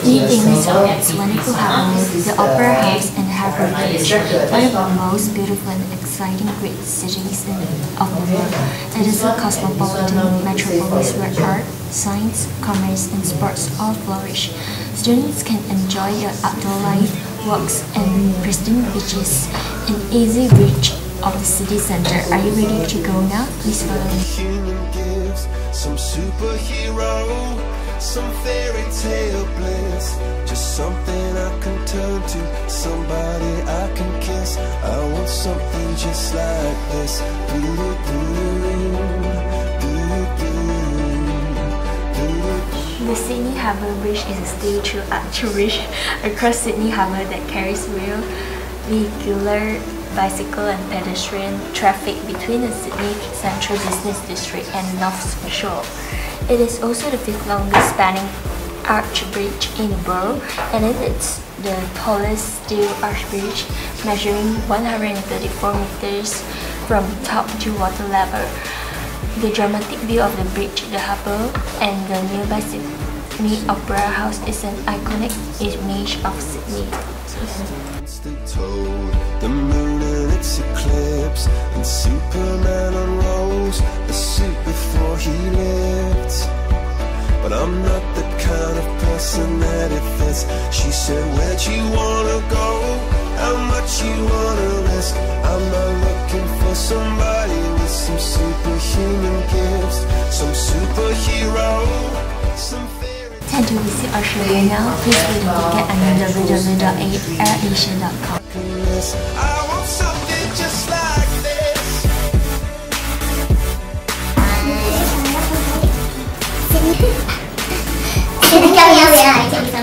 Sydney famous for its wonderful harbour, the Opera House and Harbour Bridge, one of the most beautiful and exciting great cities of the world. It is a cosmopolitan metropolis where art, science, commerce and sports all flourish. Students can enjoy the outdoor life, walks and pristine beaches, and easy reach of the city center. Are you ready to go now? Please follow me. Some superhero, some fairy tale bliss, just something I can turn to, somebody I can kiss. I want something just like this. The Sydney Harbour Bridge is a steel arch bridge across Sydney Harbour that carries rail, vehicular, bicycle and pedestrian traffic between the Sydney Central Business District and North Shore. It is also the fifth longest spanning arch bridge in the world, and it is the tallest steel arch bridge, measuring 134 meters from top to water level. The dramatic view of the bridge, the harbour, and the nearby Sydney Opera House is an iconic image of Sydney. The moon and its eclipse, and Superman unrolls the suit before he lived. But I'm not the kind of person that it fits. She said, where'd you wanna go? How much you wanna risk? I'm not looking for somebody with some superhuman gifts, some superhero, some fairy. Time to visit Australia now. Please book a ticket at www.airasia.com. I want something just like this.